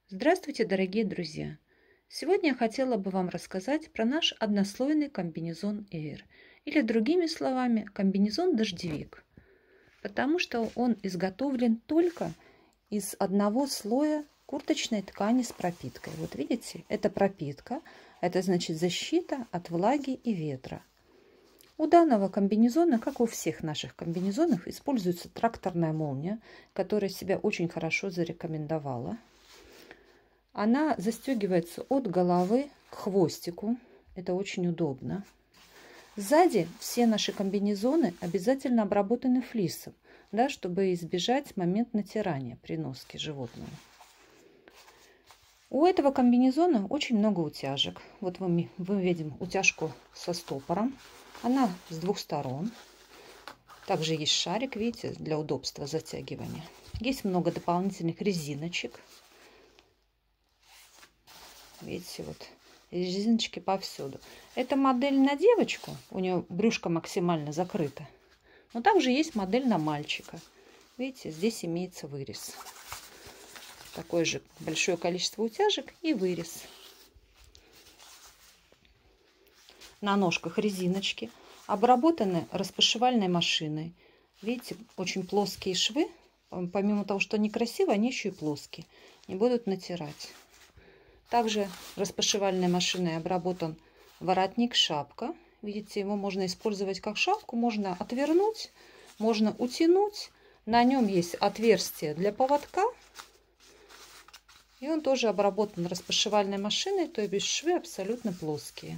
Здравствуйте, дорогие друзья! Сегодня я хотела бы вам рассказать про наш однослойный комбинезон Air, или другими словами, комбинезон-дождевик, потому что он изготовлен только из одного слоя курточной ткани с пропиткой. Вот видите, это пропитка, это значит защита от влаги и ветра. У данного комбинезона, как у всех наших комбинезонов, используется тракторная молния, которая себя очень хорошо зарекомендовала. Она застегивается от головы к хвостику. Это очень удобно. Сзади все наши комбинезоны обязательно обработаны флисом, да, чтобы избежать момент натирания при носке животного. У этого комбинезона очень много утяжек. Вот мы видим утяжку со стопором. Она с двух сторон. Также есть шарик, видите, для удобства затягивания. Есть много дополнительных резиночек. Видите, вот резиночки повсюду. Это модель на девочку, у нее брюшко максимально закрыто. Но также есть модель на мальчика. Видите, здесь имеется вырез. Такое же большое количество утяжек и вырез. На ножках резиночки обработаны распашивальной машиной. Видите, очень плоские швы. Помимо того, что они красивые, они еще и плоские. Не будут натирать. Также распашивальной машиной обработан воротник шапка. Видите, его можно использовать как шапку. Можно отвернуть, можно утянуть. На нем есть отверстие для поводка. И он тоже обработан распашивальной машиной, то есть швы абсолютно плоские.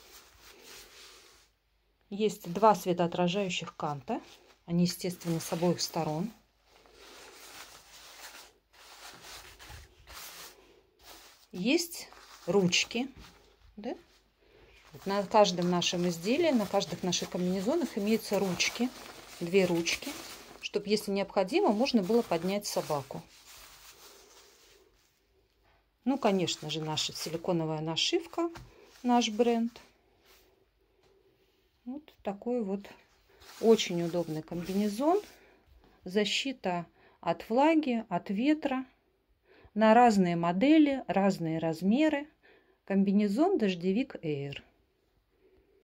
Есть два светоотражающих канта. Они, естественно, с обоих сторон. Есть ручки. Да? На каждом нашем изделии, на каждых наших комбинезонах имеются ручки. Две ручки, чтобы, если необходимо, можно было поднять собаку. Ну, конечно же, наша силиконовая нашивка, наш бренд. Вот такой вот очень удобный комбинезон. Защита от влаги, от ветра. На разные модели, разные размеры. Комбинезон дождевик Air.